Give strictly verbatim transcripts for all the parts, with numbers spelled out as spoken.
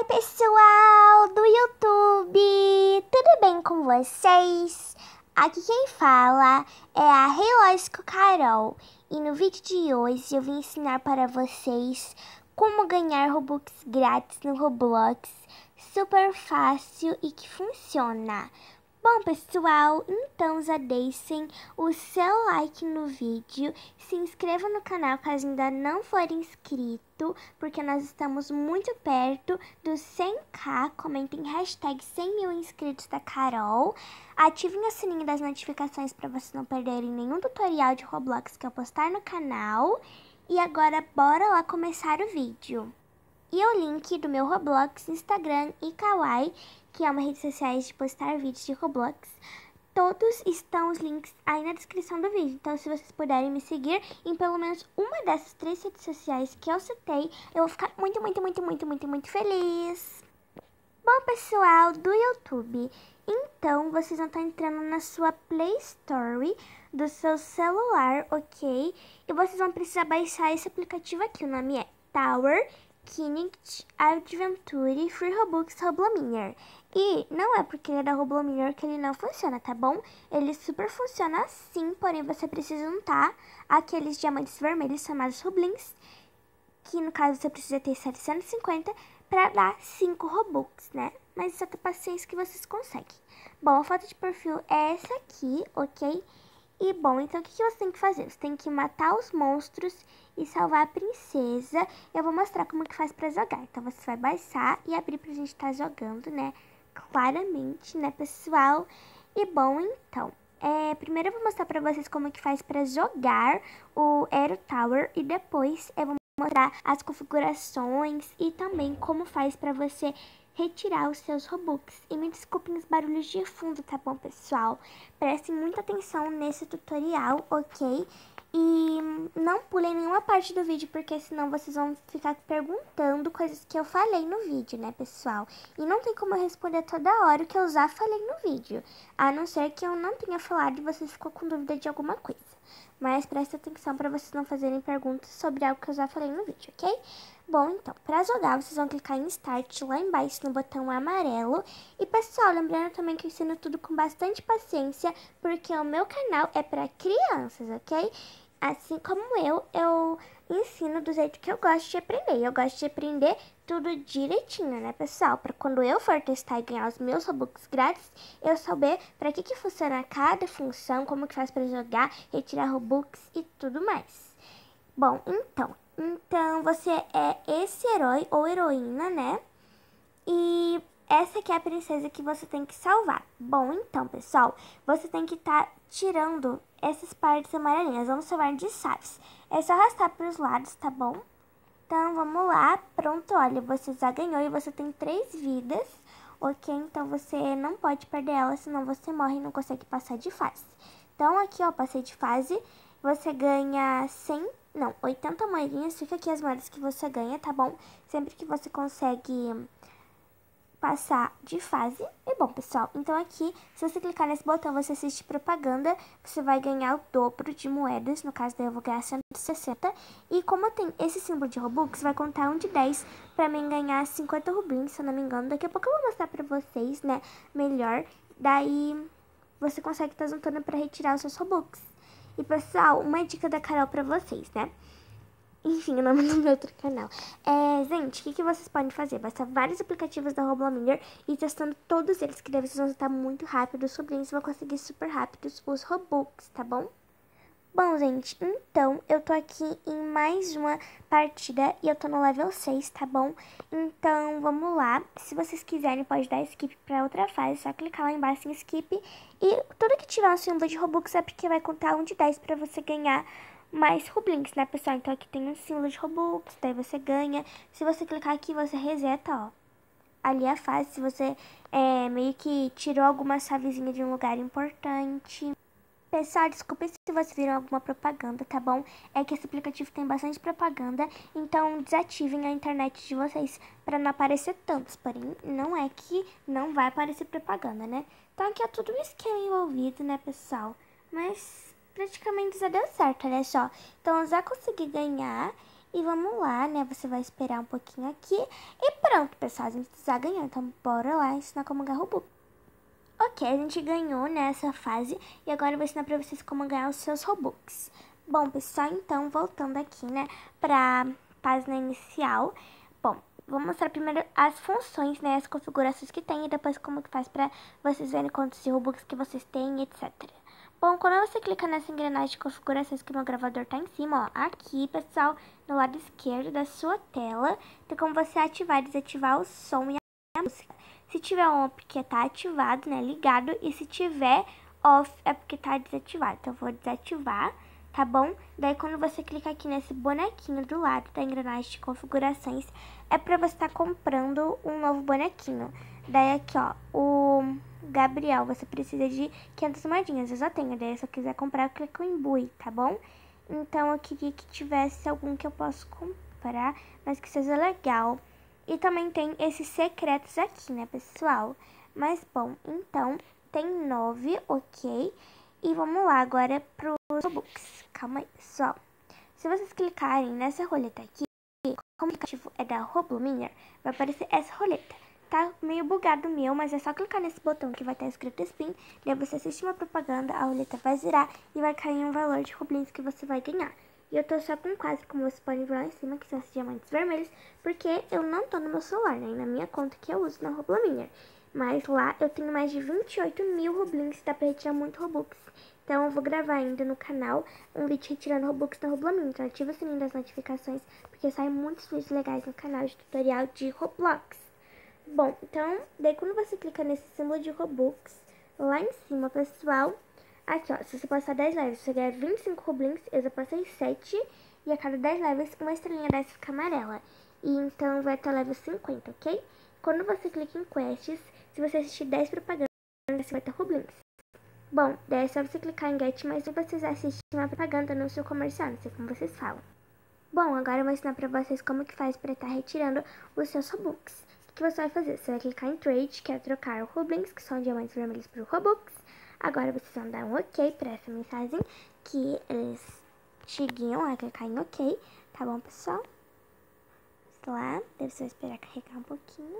Oi, pessoal do YouTube! Tudo bem com vocês? Aqui quem fala é a Lógico Carol. E no vídeo de hoje eu vim ensinar para vocês como ganhar robux grátis no Roblox. Super fácil e que funciona. Bom, pessoal, então já deixem o seu like no vídeo, se inscreva no canal caso ainda não for inscrito, porque nós estamos muito perto dos cem k, comentem hashtag cem mil inscritos da Carol, ativem o sininho das notificações para vocês não perderem nenhum tutorial de Roblox que eu postar no canal, e agora bora lá começar o vídeo. E o link do meu Roblox, Instagram e Kwai, que é uma rede sociais de postar vídeos de Roblox, todos estão os links aí na descrição do vídeo. Então, se vocês puderem me seguir em pelo menos uma dessas três redes sociais que eu citei, eu vou ficar muito, muito, muito, muito, muito, muito feliz. Bom, pessoal do YouTube, então vocês vão estar entrando na sua Play Store do seu celular, ok? E vocês vão precisar baixar esse aplicativo aqui. O nome é Tower Kinect Adventure Free Robux Roblominha. E não é porque ele é da Roblominha que ele não funciona, tá bom? Ele super funciona sim, porém você precisa juntar aqueles diamantes vermelhos chamados Rublins, que no caso você precisa ter setecentos e cinquenta para dar cinco Robux, né? Mas só tem paciência que vocês conseguem. Bom, a foto de perfil é essa aqui, ok? E bom, então o que, que você tem que fazer? Você tem que matar os monstros e salvar a princesa. Eu vou mostrar como que faz pra jogar. Então você vai baixar e abrir pra gente estar jogando, né? Claramente, né, pessoal? E bom, então, é, primeiro eu vou mostrar pra vocês como que faz pra jogar o Aero Tower. E depois eu vou mostrar as configurações e também como faz pra você retirar os seus Robux. E me desculpem os barulhos de fundo, tá bom, pessoal? Prestem muita atenção nesse tutorial, ok? E não pulem nenhuma parte do vídeo, porque senão vocês vão ficar perguntando coisas que eu falei no vídeo, né, pessoal? E não tem como eu responder toda hora o que eu já falei no vídeo, a não ser que eu não tenha falado e vocês ficam com dúvida de alguma coisa. Mas presta atenção para vocês não fazerem perguntas sobre algo que eu já falei no vídeo, ok? Bom, então, para jogar, vocês vão clicar em Start lá embaixo no botão amarelo. E, pessoal, lembrando também que eu ensino tudo com bastante paciência, porque o meu canal é para crianças, ok? Assim como eu, eu ensino do jeito que eu gosto de aprender. Eu gosto de aprender tudo direitinho, né, pessoal? Para quando eu for testar e ganhar os meus Robux grátis, eu saber para que que funciona cada função, como que faz para jogar, retirar Robux e tudo mais. Bom, então, então você é esse herói ou heroína, né? E essa aqui é a princesa que você tem que salvar. Bom, então, pessoal, você tem que estar tá tirando essas partes amarelinhas. Vamos chamar de chaves. É só arrastar para os lados, tá bom? Então, vamos lá. Pronto, olha, você já ganhou e você tem três vidas, ok? Então, você não pode perder ela, senão você morre e não consegue passar de fase. Então, aqui, ó, passei de fase. Você ganha cem, não, oitenta moedinhas. Fica aqui as moedas que você ganha, tá bom? Sempre que você consegue passar de fase. E bom, pessoal, então aqui, se você clicar nesse botão, você assiste propaganda, você vai ganhar o dobro de moedas, no caso daí eu vou ganhar cento e sessenta, e como tem esse símbolo de Robux, vai contar um de dez pra mim ganhar cinquenta rubins, se eu não me engano. Daqui a pouco eu vou mostrar pra vocês, né, melhor, daí você consegue estar juntando pra retirar os seus Robux. E pessoal, uma dica da Carol pra vocês, né? Enfim, o nome do meu outro canal. É, gente, o que, que vocês podem fazer? Basta vários aplicativos da Roblominha e testando todos eles, que daí vocês vão estar muito rápido. Os sobrinhos vão conseguir super rápidos os Robux, tá bom? Bom, gente, então eu tô aqui em mais uma partida e eu tô no level seis, tá bom? Então, vamos lá. Se vocês quiserem, pode dar skip pra outra fase, só clicar lá embaixo em skip. E tudo que tiver um símbolo de Robux é porque vai contar um de dez pra você ganhar mais Rublins, né, pessoal? Então aqui tem um símbolo de Robux, daí você ganha. Se você clicar aqui, você reseta, ó. Ali a fase, se você é, meio que tirou alguma chavezinha de um lugar importante. Pessoal, desculpa se vocês viram alguma propaganda, tá bom? É que esse aplicativo tem bastante propaganda, então desativem a internet de vocês para não aparecer tantos. Porém, não é que não vai aparecer propaganda, né? Então aqui é tudo um esquema envolvido, né, pessoal? Mas praticamente já deu certo, olha só. Então eu já consegui ganhar E vamos lá, né? Você vai esperar um pouquinho aqui. E pronto, pessoal. A gente já ganhou. Então, bora lá ensinar como ganhar robux. Ok, a gente ganhou nessa fase. E agora eu vou ensinar pra vocês como ganhar os seus robux. Bom, pessoal, então, voltando aqui, né? Pra página inicial. Bom, vou mostrar primeiro as funções, né? As configurações que tem. E depois como que faz pra vocês verem quantos robux que vocês têm, etcétera. Bom, quando você clica nessa engrenagem de configurações que o meu gravador tá em cima, ó, aqui, pessoal, no lado esquerdo da sua tela, tem como você ativar e desativar o som e a música. Se tiver on é porque tá ativado, né, ligado, e se tiver off é porque tá desativado. Então, eu vou desativar, tá bom? Daí, quando você clica aqui nesse bonequinho do lado da engrenagem de configurações, é pra você estar tá comprando um novo bonequinho. Daí, aqui, ó, o Gabriel, você precisa de quinhentas moedinhas, eu já tenho, daí se eu quiser comprar, eu clico em bui, tá bom? Então, eu queria que tivesse algum que eu possa comprar, mas que seja legal. E também tem esses secretos aqui, né, pessoal? Mas, bom, então, tem nove, ok? E vamos lá agora pros robux. Calma aí, pessoal. Se vocês clicarem nessa roleta aqui, como o aplicativo é da minha, vai aparecer essa roleta. Tá meio bugado o meu, mas é só clicar nesse botão que vai estar escrito spin, daí você assiste uma propaganda, a roleta vai girar e vai cair um valor de rublins que você vai ganhar. E eu tô só com quase, como vocês podem ver lá em cima, que são esses diamantes vermelhos, porque eu não tô no meu celular, né, na minha conta que eu uso na minha. Mas lá eu tenho mais de vinte e oito mil rublins, dá pra retirar muito robux. Então eu vou gravar ainda no canal um vídeo retirando robux da minha. Então ativa o sininho das notificações, porque saem muitos vídeos legais no canal de tutorial de Roblox. Bom, então, daí quando você clica nesse símbolo de Robux, lá em cima, pessoal, aqui, ó, se você passar dez levels, você ganha vinte e cinco rublins, eu já passei sete, e a cada dez levels, uma estrelinha dessa fica amarela. E então, vai até level cinquenta, ok? Quando você clica em quests, se você assistir dez propagandas, você vai ter rublins. Bom, daí é só você clicar em get, mas se você assistir uma propaganda no seu comercial, não sei como vocês falam. Bom, agora eu vou ensinar pra vocês como que faz pra estar retirando os seus robux. O que você vai fazer? Você vai clicar em trade, que é trocar o rublins, que são diamantes vermelhos por robux. Agora vocês vão dar um ok pra essa mensagem, que eles te guiam a clicar em ok, tá bom, pessoal? Vamos lá, deve só esperar carregar um pouquinho.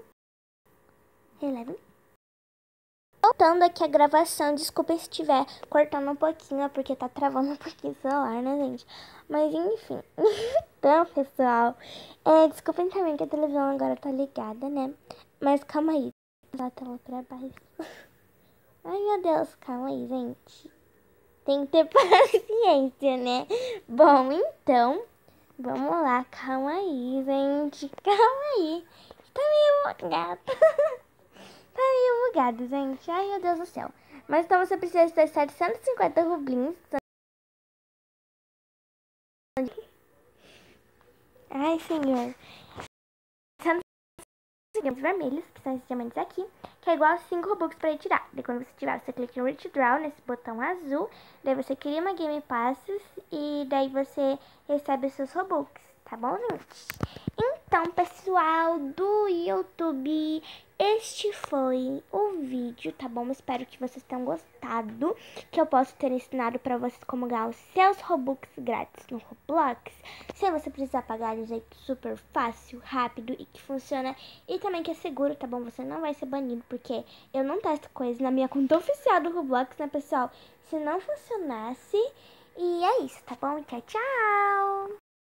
Relevem. Voltando aqui a gravação, desculpem se estiver cortando um pouquinho, é porque tá travando um pouquinho o celular, né, gente? Mas enfim. Então, pessoal, é, desculpem também que a televisão agora tá ligada, né? Mas calma aí, a tela pra baixo. Ai, meu Deus, calma aí, gente. Tem que ter paciência, né? Bom, então, vamos lá, calma aí, gente. Calma aí. Tá meio bugado. Tá meio bugado, gente. Ai, meu Deus do céu. Mas então você precisa ter setecentos e cinquenta rublins. Ai, senhor. Diamantes vermelhos, que são esses diamantes aqui, que é igual a cinco robux para retirar. Daí quando você tirar, você clica em Withdraw, nesse botão azul, daí você cria uma Game Passes e daí você recebe os seus robux, tá bom, gente? Então, pessoal do YouTube, este foi o vídeo, tá bom? Espero que vocês tenham gostado, que eu possa ter ensinado pra vocês como ganhar os seus Robux grátis no Roblox, sem você precisar pagar de um jeito super fácil, rápido e que funciona e também que é seguro, tá bom? Você não vai ser banido, porque eu não testo coisas na minha conta oficial do Roblox, né, pessoal? Se não funcionasse, e é isso, tá bom? Tchau, tchau!